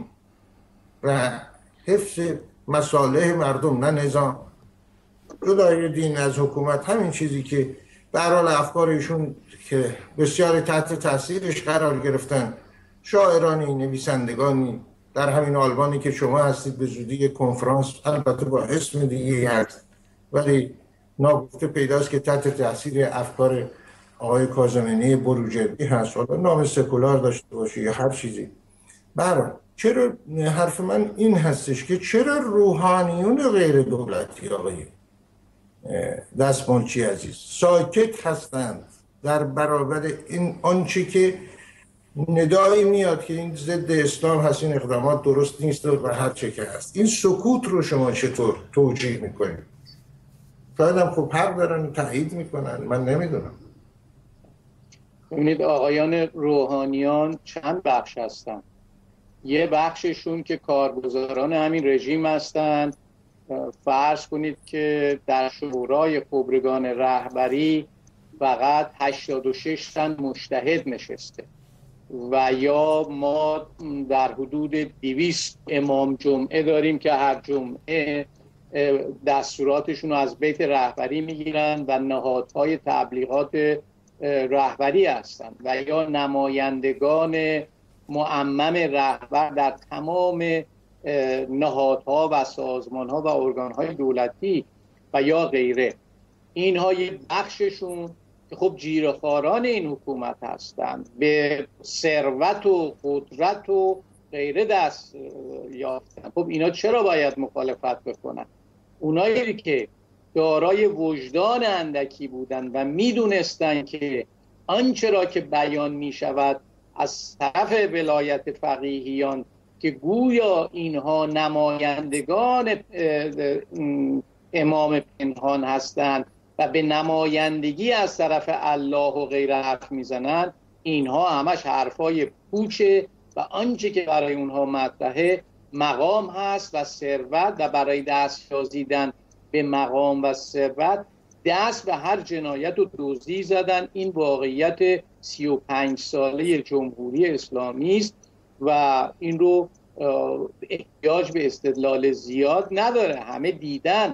و حفظ مصالح مردم نه نظام. جدایی دین از حکومت همین چیزی که به هر حال افکارشون که بسیار تحت تاثیرش قرار گرفتن، شاعرانی، نویسندگانی در همین آلبانی که شما هستید به زودی کنفرانس البته با اسم دیگه هست ولی ناگفته پیداست که تحت تاثیر افکار آقای کاظمینی بروجردی هست، حالا نام سکولار داشته باشه یا هر چیزی. برای چرا حرف من این هستش که چرا روحانیون غیر دولتی آقای دستمالچی عزیز ساکت هستند در برابر این آنچه که ندایی میاد که این ضد اسلام هست، این اقدامات درست نیست و هر چه که هست. این سکوت رو شما چطور توجیه میکنید؟ شاید هم خب حق دارن تایید میکنن، من نمیدونم. ببینید آقایان روحانیان چند بخش هستن. یه بخششون که کارگزاران همین رژیم هستند، فرض کنید که در شورای خبرگان رهبری فقط 86 تن مجتهد نشسته و یا ما در حدود 200 امام جمعه داریم که هر جمعه دستوراتشون رو از بیت رهبری میگیرن و نهادهای تبلیغات رهبری هستن و یا نمایندگان معمم رهبر در تمام نهادها و سازمانها و ارگانهای دولتی و یا غیره. اینها یک بخششون که خب جیره‌خواران این حکومت هستند، به ثروت و قدرت و غیره دست یافتن. خب اینا چرا باید مخالفت بکنن؟ اونایی که دارای وجدان اندکی بودند و میدونستند که آنچه را که بیان می شود از طرف ولایت فقیهیان که گویا اینها نمایندگان امام پنهان هستند و به نمایندگی از طرف الله و غیره حرف میزنند، اینها همش حرفای پوچه و آنچه که برای اونها مطرحه مقام هست و ثروت و برای دست یازیدن به مقام و ثروت دست به هر جنایت و دزدی زدن. این واقعیت 35 ساله جمهوری اسلامی است و این رو احتیاج به استدلال زیاد نداره. همه دیدن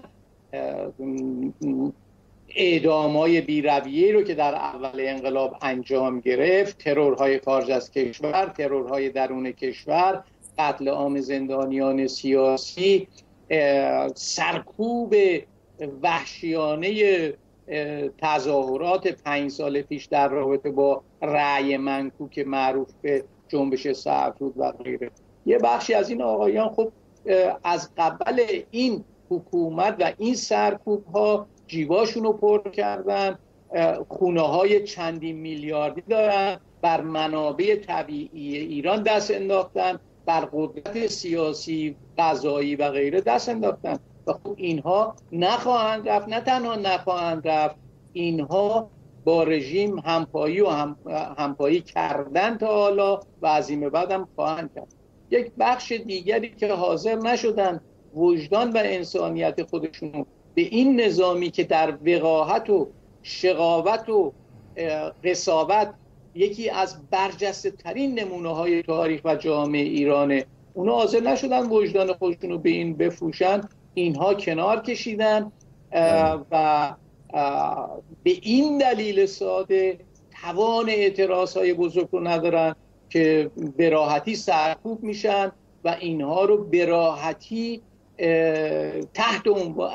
اعدام‌های بی‌رویه‌ای رو که در اول انقلاب انجام گرفت، ترورهای خارج از کشور، ترورهای درون کشور، قتل عام زندانیان سیاسی، سرکوب وحشیانه تظاهرات 5 سال پیش در رابطه با رأی منکوک معروف به جنبش سرکوب و غیره. یه بخشی از این آقایان خب از قبل این حکومت و این سرکوب ها جیباشون رو پر کردن، خونه های چندین میلیاردی دارن، بر منابع طبیعی ایران دست انداختن، بر قدرت سیاسی، قضایی و غیره دست انداختن و خب اینها نخواهند رفت. نه تنها نخواهند رفت، اینها با رژیم همپایی و همپایی کردن تا حالا و از این به بعد هم خواهند کرد. یک بخش دیگری که حاضر نشدن وجدان و انسانیت خودشون به این نظامی که در وقاحت و شقاوت و قساوت یکی از برجسته ترین نمونه های تاریخ و جامعه ایرانه، اونا حاضر نشدن وجدان خودشون رو به این بفروشن. اینها کنار کشیدن و به این دلیل ساده توان اعتراض های بزرگ رو ندارن که به راحتی سرکوب میشن و اینها رو به راحتی تحت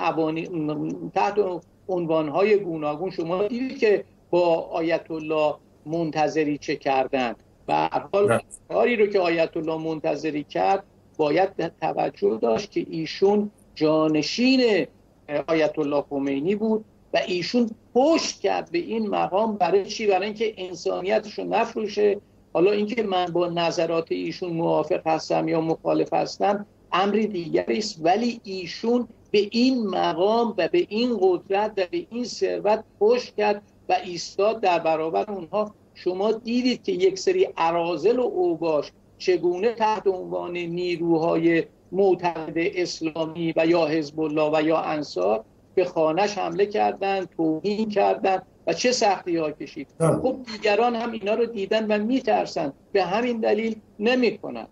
عنوانهای گوناگون، شما دیدید که با آیت الله منتظری چه کردن و حال کاری رو که آیت الله منتظری کرد باید توجه داشت که ایشون جانشین آیت الله خمینی بود و ایشون پشت کرد به این مقام. برای چی؟ برای اینکه انسانیتش رو نفروشه. حالا اینکه من با نظرات ایشون موافق هستم یا مخالف هستم امری دیگری است، ولی ایشون به این مقام و به این قدرت و به این ثروت پشت کرد و ایستاد در برابر اونها. شما دیدید که یک سری اراذل و اوباش چگونه تحت عنوان نیروهای معتقد اسلامی و یا حزب الله و یا انصار به خانه‌اش حمله کردند، توهین کردند و چه سختی ها کشید. خب دیگران هم اینا رو دیدن و میترسن، به همین دلیل نمیکنن.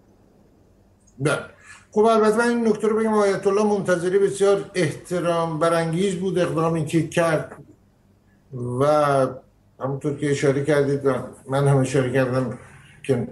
نه خب البته من این نکته رو بگم، آیت الله منتظری بسیار احترام برانگیز بود اقدامی که کرد و همونطور که اشاره کردید من هم اشاره کردم که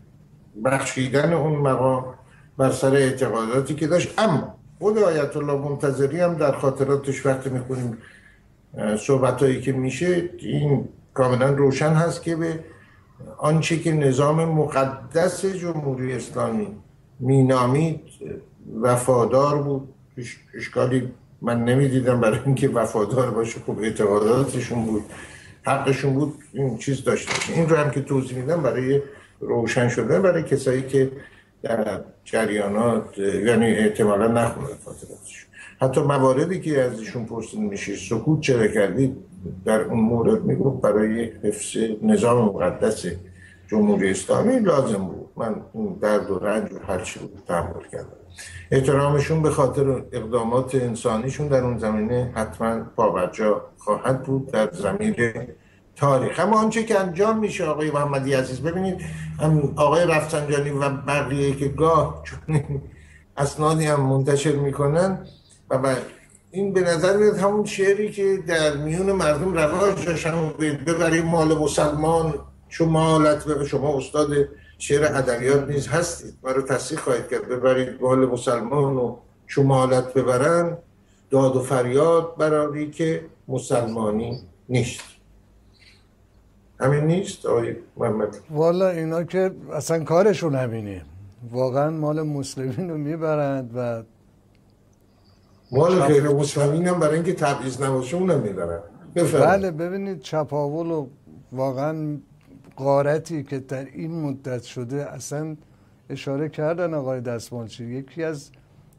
بخشیدن اون مقام بر سر اعتقاداتی که داشت. اما خود آیت الله منتظری هم در خاطراتش وقتی میخونیم صحبتایی که میشه این کاملا روشن هست که به آنچه که نظام مقدس جمهوری اسلامی مینامید وفادار بود. اشکالی من نمیدیدم برای اینکه وفادار باشه. خب اعتقاداتشون بود، حقشون بود این چیز داشته. این رو هم که توضیح میدم برای روشن شدن برای کسایی که در جریانات یعنی احتمالا نخوندن خاطراتشون. حتی مواردی که از ایشون پرسیده میشه سکوت چرا کردید در اون مورد میگفت برای حفظ نظام مقدس جمهوری اسلامی لازم بود. من درد و رنج و هر چی بود تحمل کردم. احترامشون به خاطر اقدامات انسانیشون در اون زمینه حتما پابرجا خواهد بود در ضمیر تاریخ. اما آنچه که انجام میشه آقای محمدی عزیز، ببینید آقای رفسنجانی و بقیه که گاه چون اسنادی هم منتشر میکنن و این به نظر میاد همون شعری که در میون مردم رواج داشت، ببرید مال مسلمان چون مالت. شما استاد شعر ادبیات نیز هستید، ما رو تصحیح خواهید کرد. ببرید مال مسلمان و چون مالت ببرن، داد و فریاد براری که مسلمانی نیست. همین نیست آقای محمدی؟ والا اینا که اصلا کارشون همینه، واقعا مال مسلمین رو میبرند و مال غیر مسلمین هم برای اینکه تبعیض نباشه اونم میدارن. بله ببینید چپاول و واقعا غارتی که در این مدت شده، اصلا اشاره کردن آقای دستمالچی، یکی از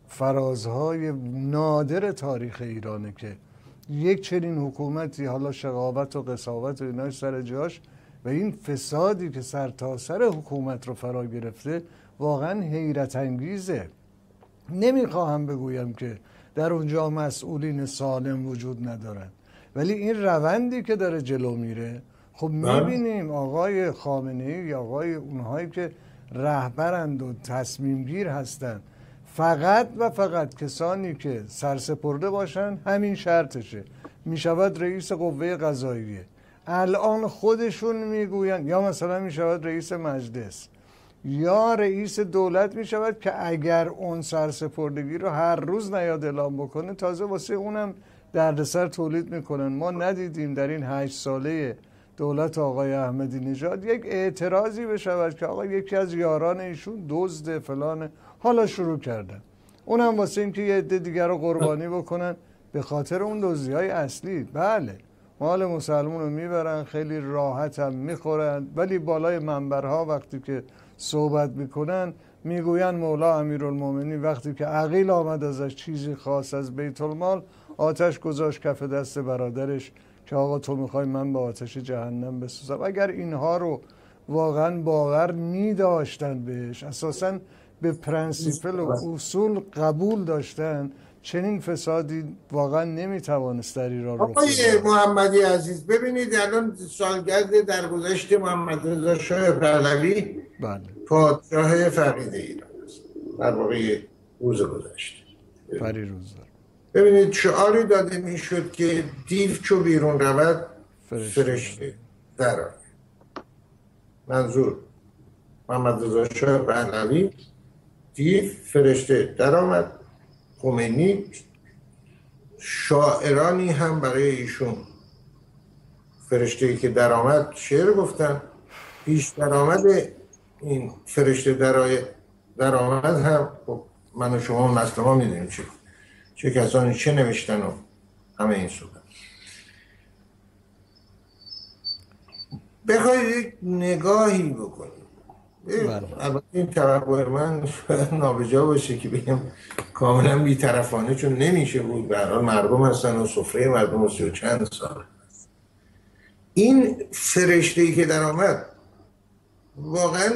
فرازهای نادر تاریخ ایرانه که یک چنین حکومتی، حالا شقاوت و قساوت و ایناش سر جاش، و این فسادی که سرتاسر حکومت رو فرا گرفته واقعا حیرت انگیزه. نمیخواهم بگویم که در اونجا مسئولین سالم وجود ندارن، ولی این روندی که داره جلو میره، خب میبینیم آقای خامنه‌ای یا آقای اونهایی که رهبرند و تصمیم گیر هستن، فقط و فقط کسانی که سرسپرده باشن همین شرطشه، میشود رئیس قوه قضاییه. الان خودشون میگوین، یا مثلا میشود رئیس مجلس یا رئیس دولت میشود که اگر اون سرسپردگی رو هر روز نیاد اعلام بکنه، تازه واسه اونم دردسر تولید میکنن. ما ندیدیم در این 8 ساله دولت آقای احمدی نژاد یک اعتراضی بشود که آقا یکی از یاران ایشون دزد فلان، حالا شروع کردن اونم واسه اینکه یه عده دیگر رو قربانی بکنن به خاطر اون دزدی‌های اصلی. بله مال مسلمون رو میبرن، خیلی راحت هم میخورن، ولی بالای منبرها وقتی که صحبت میکنن میگوین مولا امیرالمومنین وقتی که عقیل آمد ازش چیزی خاص از بیت المال، آتش گذاشت کف دست برادرش که آقا تو میخوای من به آتش جهنم بسوزم. اگر اینها رو واقعا باور میداشتن بهش، اساساً به پرنسیپل و اصول قبول داشتن، چنین فسادی واقعا نمیتوانست در ایران رخ بده. آقای محمدی عزیز ببینید الان سالگرد درگذشت محمد رضا شاه پهلوی، بله، پادشاه فقید ایران است، در واقع روز گذشته پریروز. ببینید شعاری داده میشد که دیو چو بیرون رود فرشته در آید. منظور محمد رضا شاه پهلوی، دیو فرشته در آمد. خمینی شاعرانی هم برای ایشون فرشته‌ای که در آمد شعر گفتن. پیش در آمد این فرشته در آمد هم من و شما مثل ما میدونیم چه کسانی چه نوشتن و همه این صورت. بخواید یک نگاهی بکنید، البته این توقع من نابجا باشه که بگم کاملا بی‌طرفانه، چون نمیشه بود، به هر حال مردم هستن و سفره مردم 30 و چند سال. این فرشته‌ای که در آمد واقعا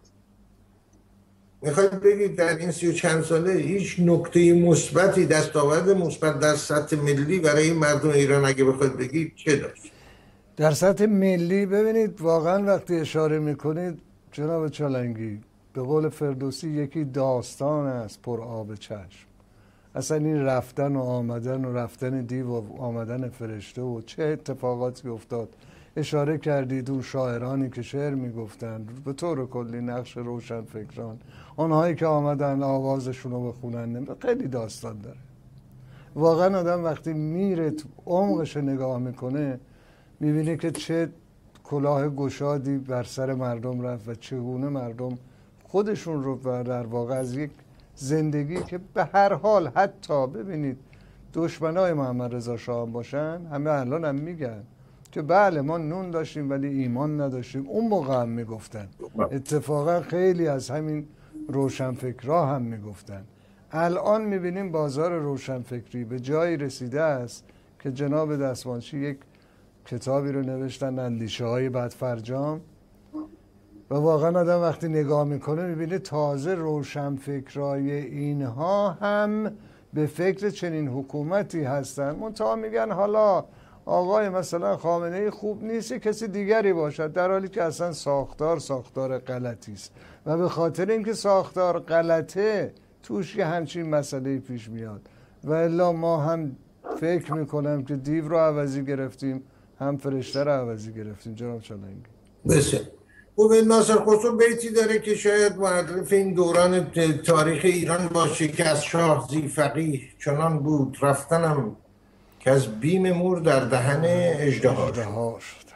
میخواید بگید در این 30 و چند ساله هیچ نکته مثبتی، دستاورد مثبت در سطح ملی برای مردم ایران اگه بخواید بگید چه داشت؟ در سطح ملی ببینید واقعا وقتی اشاره میکنید جناب چالنگی، به قول فردوسی یکی داستان است پر آب چشم. اصلا این رفتن و آمدن و رفتن دیو و آمدن فرشته و چه اتفاقاتی افتاد. اشاره کردید اون شاعرانی که شعر میگفتن، به طور کلی نقش روشن فکران، آنهایی که آمدن آوازشون رو بخونن، خیلی داستان داره. واقعا آدم وقتی میره تو عمقش نگاه میکنه میبینه که چه کلاه گشادی بر سر مردم رفت و چگونه مردم خودشون رو در واقع از یک زندگی که به هر حال حتی ببینید دشمنای محمد رضا شاه باشن، همه الان هم میگن که بله ما نون داشتیم ولی ایمان نداشتیم. اون موقع هم میگفتن، اتفاقا خیلی از همین روشنفکرها هم میگفتن. الان میبینیم بازار روشنفکری به جایی رسیده است که جناب دستمالچی یک کتابی رو نوشتن، اندیشه های بدفرجام، و واقعا آدم وقتی نگاه میکنه میبینه تازه روشنفکرای اینها هم به فکر چنین حکومتی هستن. منتها میگن حالا آقای مثلا خامنه‌ای خوب نیست، کسی دیگری باشد، در حالی که اصلا ساختار غلطی است و به خاطر اینکه ساختار غلطه توش یه همچین مسئله پیش میاد. و الا ما هم فکر میکنم که دیو رو عوضی گرفتیم، هم فرشته رو عوضی گرفتیم. جناب چالنگی بسیار خوب. ناصر خسرو بیتی داره که شاید معرف این دوران تاریخ ایران باشه که از شاه زی فقیه چنان بود رفتنم که از بیم مور در دهن اژدها شد.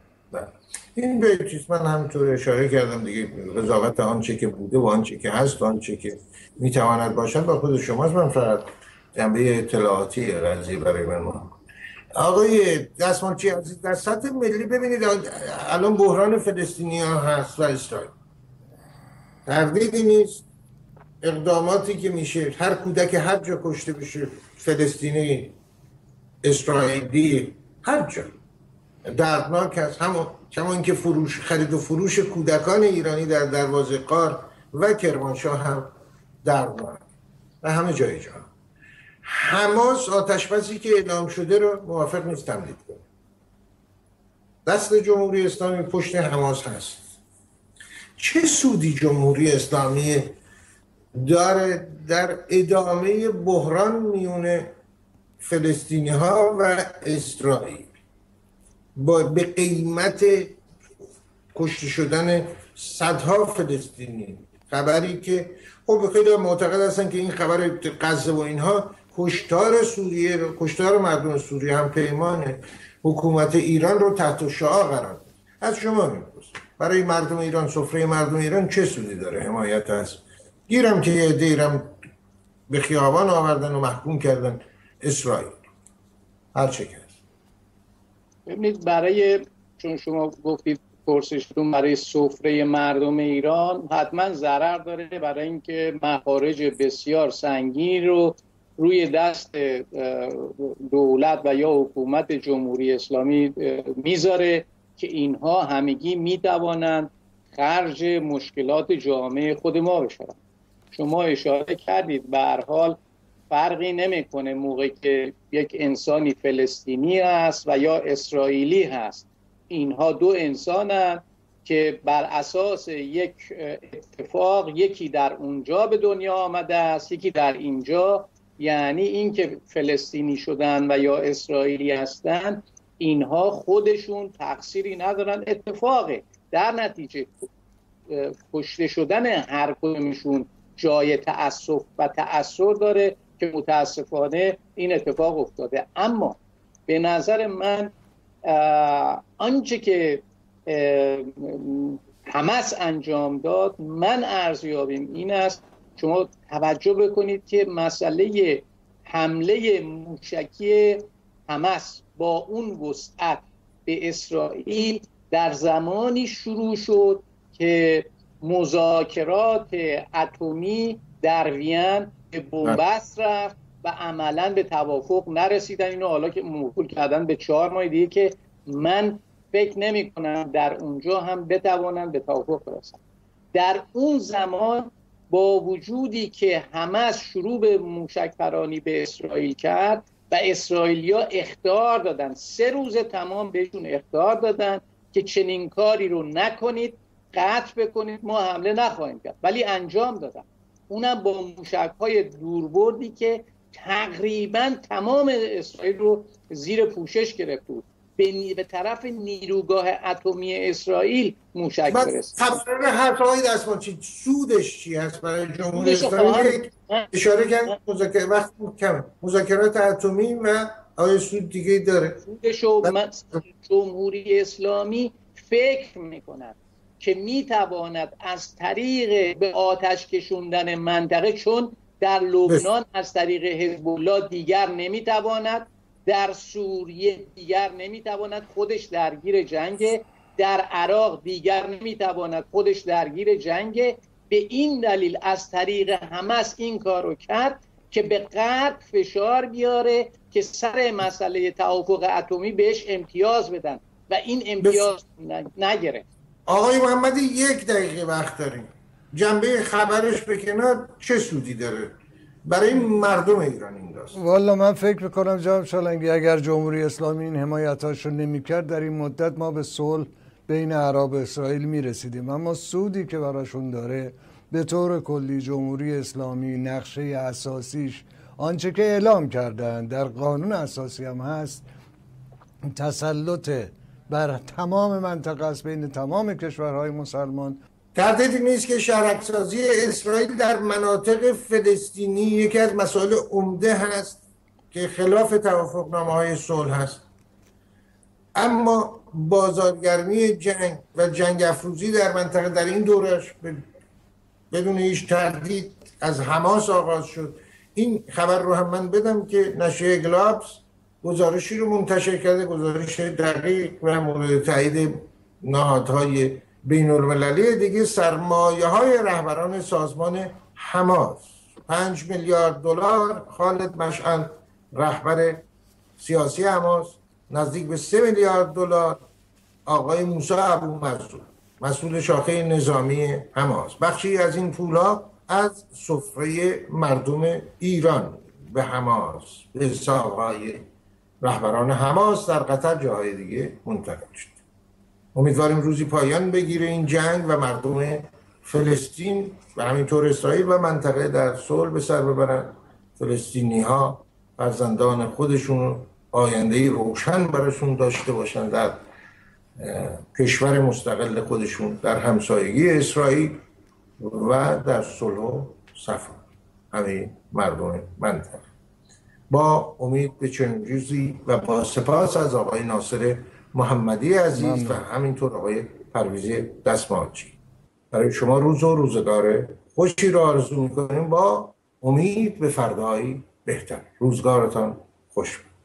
این بیتیست من همینطور اشاره کردم دیگه، قضاوت آنچه که بوده و آنچه که هست، آنچه که میتواند باشد با خود شماست. من فقط جنبه اطلاعاتی قضیه برای من. آقای دستمالچی عزیز، در سطح ملی ببینید الان بحران فلسطینی ها هست و اسرائیل، تردیدی نیست اقداماتی که میشه، هر کودک هر جا کشته بشه، فلسطینی، اسرائیلی، هر جا دردناک هست. همون که خرید و فروش کودکان ایرانی در دروازه قار و کرمانشاه هم دردناک و همه جای جهان. حماس آتشبسی که اعلام شده رو موافق نیست تمدید کنه. دست جمهوری اسلامی پشت حماس هست. چه سودی جمهوری اسلامی داره در ادامه بحران میون فلسطینی ها و اسرائیل به قیمت کشته شدن صدها فلسطینی؟ خبری که خب خیلی معتقد هستن که این خبر غزه و اینها کشتار سوریه رو، کشتار مردم سوریه هم پیمان حکومت ایران رو تحت شعاع قرار داد. از شما میپرسم برای مردم ایران، سفره مردم ایران چه سودی داره حمایت از گیرم که یه دیرم به خیابان آوردن و محکوم کردن اسرائیل هر چه کرد؟ ببینید، برای چون شما گفتید پرسشتون برای سفره مردم ایران حتما ضرر داره، برای اینکه مخارج بسیار سنگین رو روی دست دولت و یا حکومت جمهوری اسلامی میذاره که اینها همگی میتوانند خرج مشکلات جامعه خود ما بشن. شما اشاره کردید به هر حال فرقی نمیکنه موقعی که یک انسانی فلسطینی هست و یا اسرائیلی هست، اینها دو انسانن که بر اساس یک اتفاق یکی در اونجا به دنیا آمده است، یکی در اینجا. یعنی این که فلسطینی شدن و یا اسرائیلی هستن، اینها خودشون تقصیری ندارن، اتفاقه. در نتیجه کشته شدن هر کدومشون جای تأسف و تأثیر داره که متاسفانه این اتفاق افتاده. اما به نظر من آنچه که حماس انجام داد، من ارزیابیم این است، شما توجه بکنید که مسئله حمله موشکی حماس با اون وسعت به اسرائیل در زمانی شروع شد که مذاکرات اتمی در وین به بنبست رفت و عملا به توافق نرسیدن. اینو حالا که موکول کردن به 4 ماه دیگه که من فکر نمی کنم در اونجا هم بتوانند به توافق برسن. در اون زمان با وجودی که حماس شروع به موشک پرانی به اسرائیل کرد و اسرائیلیا اخطار دادن، 3 روز تمام بهشون اخطار دادن که چنین کاری رو نکنید، قطع بکنید، ما حمله نخواهیم کرد، ولی انجام دادن. اونم با موشک‌های دوربردی که تقریبا تمام اسرائیل رو زیر پوشش گرفت بود. به طرف نیروگاه اتمی اسرائیل موشک برسید. تبرر حرف‌های دستمالچی سودش چی هست برای جمهوری اسلامی؟ اشاره کرد مذاکرات اتمی و آیا سود دیگه داره؟ سودشو جمهوری اسلامی فکر می‌کند که میتواند از طریق به آتش کشوندن منطقه، چون در لبنان از طریق حزب الله دیگر نمیتواند، در سوریه دیگر نمیتواند، خودش درگیر جنگ، در عراق دیگر نمیتواند، خودش درگیر جنگ. به این دلیل از طریق حماس این کارو کرد که به غرب فشار بیاره که سر مسئله توافق اتمی بهش امتیاز بدن و این امتیاز نگرفت. آقای محمدی 1 دقیقه وقت داریم، جنبه خبرش به کنار، چه سودی داره برای مردم ایران این داستان؟ والا من فکر میکنم جناب چالنگی اگر جمهوری اسلامی این حمایتاش رو نمیکرد در این مدت ما به صلح بین عرب و اسرائیل میرسیدیم. اما سودی که براشون داره به طور کلی جمهوری اسلامی نقشه اساسیش آنچه که اعلام کردن در قانون اساسی هم هست، تسلط بر تمام منطقه است بین تمام کشورهای مسلمان. تردیدی نیست که شهرک‌سازی اسرائیل در مناطق فلسطینی یکی از مسائل عمده هست که خلاف توافقنامه‌های صلح هست. اما بازارگرمی جنگ و جنگ افروزی در منطقه در این دورش بدون هیچ تردید از حماس آغاز شد. این خبر رو هم من بدم که نشریه گلابس گزارشی رو منتشر کرده، گزارش دقیق و مورد تایید نهادهای بین المللی دیگه. سرمایه های رهبران سازمان حماس 5 میلیارد دلار، خالد مشعل رهبر سیاسی حماس نزدیک به 3 میلیارد دلار، آقای موسی ابو مسئول شاخه نظامی حماس. بخشی از این پولها از سفره مردم ایران به حماس، به حساب‌های رهبران حماس در قطر جاهای دیگه منتقل شد. امیدواریم روزی پایان بگیره این جنگ و مردم فلسطین و همینطور اسرائیل و منطقه در صلح به سر ببرن. فلسطینی ها فرزندان خودشون آینده روشن براشون داشته باشن در کشور مستقل خودشون، در همسایگی اسرائیل و در صلح و صفا همه مردم منطقه. با امید به چنین روزی و با سپاس از آقای ناصر محمدی عزیز و همینطور آقای پرویز دستمالچی، برای شما روز و روزگار خوشی را آرزو می‌کنیم با امید به فردایی بهتر. روزگارتان خوش باد.